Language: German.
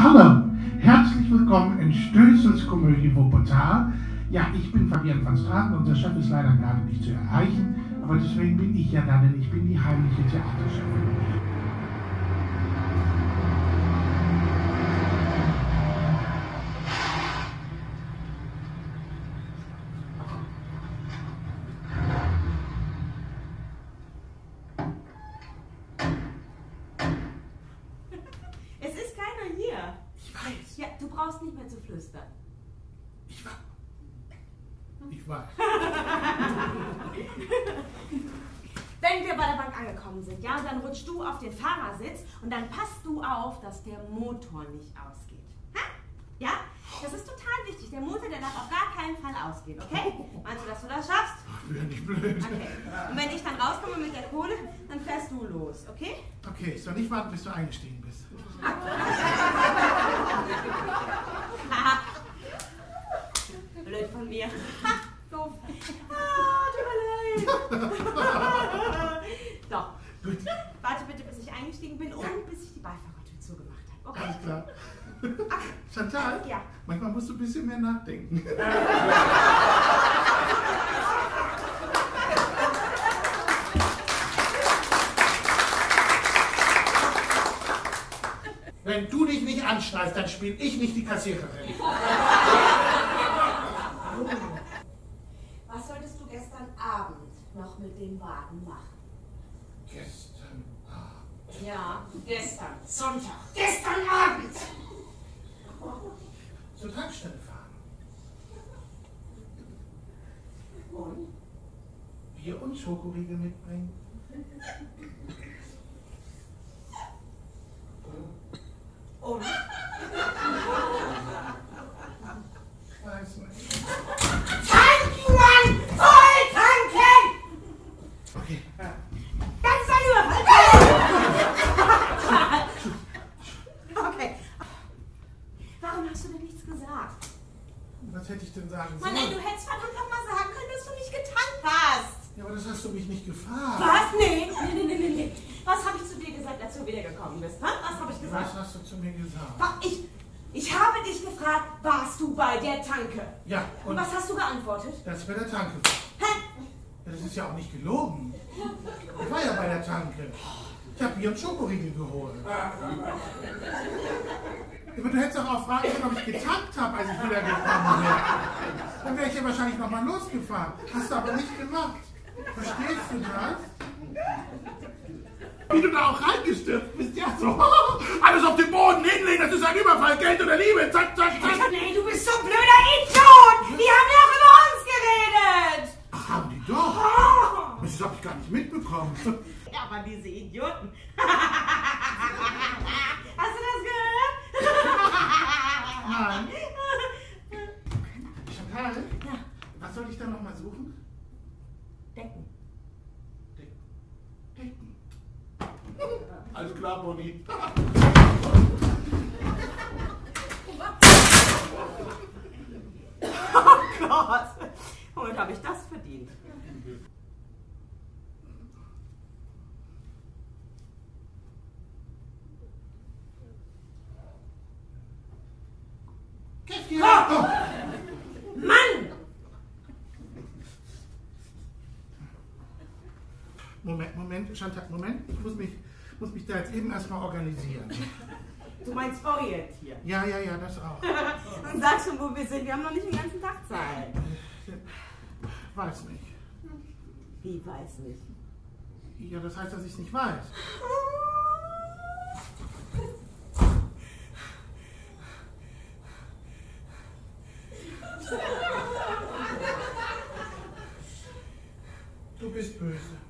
Hallo, herzlich willkommen in Stößels Komödie Wuppertal. Ja, ich bin Fabian van Straten und der Chef ist leider gerade nicht zu erreichen, aber deswegen bin ich ja da, denn ich bin die heimliche Theaterchefin. Es ist keiner hier. Ich weiß. Ja, du brauchst nicht mehr zu flüstern. Ich weiß. Wenn wir bei der Bank angekommen sind, ja, dann rutschst du auf den Fahrersitz und dann passt du auf, dass der Motor nicht ausgeht. Ha? Ja? Das ist total wichtig. Der Motor, der darf auf gar keinen Fall ausgehen, okay? Meinst du, dass du das schaffst? Ach, wäre nicht blöd. Okay. Und wenn ich dann rauskomme mit der Kohle, dann fährst du los, okay? Okay, ich soll nicht warten, bis du eingestiegen bist. Blöd von mir. Ha, doof. Tut mir leid. So. Gut. Warte bitte, bis ich eingestiegen bin und bis ich die Beifahrertür zugemacht habe. Okay? Alles klar. Chantal? Ja. Manchmal musst du ein bisschen mehr nachdenken. Wenn du dich nicht anschneidest, dann spiele ich nicht die Kassiererin. Was solltest du gestern Abend noch mit dem Wagen machen? Gestern Abend. Ja, gestern, Sonntag. Gestern Abend! Zur Tankstelle fahren. Und? Bier und Schokoriegel mitbringen. Und? Ich weiß nicht. Tanken, Mann! Voll tanken! Okay. Das ist ein Überfall! Okay. Warum hast du denn nichts gesagt? Was hätte ich denn sagen Mann, ey, sollen? du hättest verdammt noch mal sagen können, dass du nicht getankt hast. Ja, aber das hast du mich nicht gefragt. Was? Nee. Was habe ich zu dir gesagt, als du wiedergekommen bist? Ha? Was habe ich gesagt? Was hast du zu mir gesagt? Ich habe dich gefragt, warst du bei der Tanke? Ja, Und was hast du geantwortet? dass ich bei der Tanke war. Hä? Ja, das ist ja auch nicht gelogen. Ich war ja bei der Tanke. Ich habe Bier und Schokoriegel geholt. Aber du hättest auch fragen können, ob ich getankt habe, als ich wiedergekommen bin. Dann wäre ich ja wahrscheinlich nochmal losgefahren. Hast du aber nicht gemacht. Verstehst du das? Wie du da auch reingestürzt bist, ja so. Alles auf den Boden hinlegen, das ist ein Überfall, Geld oder Liebe. Zack, zack, zack. Nee, du bist so ein blöder Idiot! Die haben ja auch über uns geredet! Ach, haben die doch. Das habe ich gar nicht mitbekommen. Ja, aber diese Idioten. Hast du das gehört? Nein. Chantal, Ja, was soll ich da nochmal suchen? Decken. Decken. Alles klar, Bonnie. Oh Gott! Womit habe ich das verdient? Käffchen. Oh. Mann! Moment, Chantal, Moment. Ich muss mich da jetzt eben erstmal organisieren. Du meinst orientieren. Ja, das auch. Und sag schon, wo wir sind. Wir haben noch nicht den ganzen Tag Zeit. Weiß nicht. Wie weiß nicht? Ja, das heißt, dass ich es nicht weiß. Du bist böse.